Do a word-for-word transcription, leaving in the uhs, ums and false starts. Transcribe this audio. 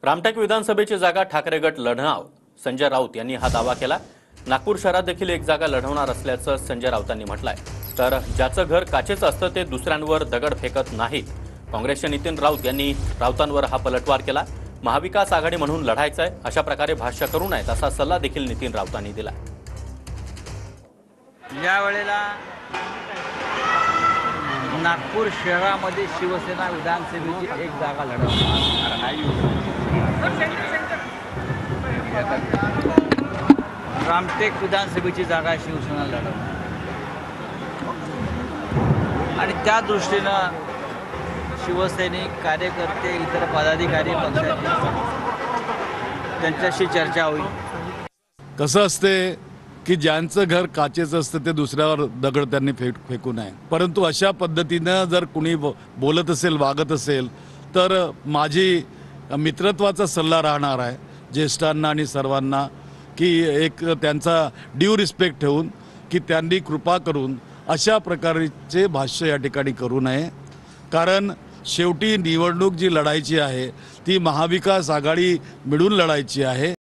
रामटेक विधानसभेची जागा ठाकरे गट लढणार, संजय राऊत यांनी हा दावा केला। नागपूर शहरात देखील एक जागा लढवणार असल्याचं संजय राऊतांनी म्हटलंय। तर ज्याचं घर काचेचं असतं ते दुसऱ्यांवर दगड फेकत नाहीत। काँग्रेसचे नितीन राऊत यांनी राऊतांवर हा पलटवार केला। महाविकास आघाडी म्हणून लढायचंय, अशा प्रकारे भाष्य करू नयेत असा सल्ला देखील नितीन राऊतांनी दिला। या वेळेला नागपूर शहरामध्ये शिवसेना विधानसभेची एक जागा लढवणार। रामटेक विधानसभेची जागा शिवसेना लढवणार आणि त्या दृष्टीनं शिवसैनिक कार्यकर्ते इतर पदाधिकारी पक्षाचे त्यांच्याशी चर्चा होईल। कसं असते की ज्यांचं घर काचेचं असतं ते दुसऱ्यावर दगड त्यांनी फेक फेकू नये, परंतु अशा पद्धतीनं जर कुणी बोलत असेल वागत असेल तर माझी मित्रत्वाचा सल्ला राहणार आहे ज्येष्ठांना आणि सर्वांना की एक त्यांचा ड्यू रिस्पेक्ट ठेवून की त्यांनी कृपा करून अशा प्रकारचे भाष्य या ठिकाणी करू नये। कारण शेवटी निवडणूक जी लढायची आहे ती महाविकास आघाडी मिळून लढायची आहे।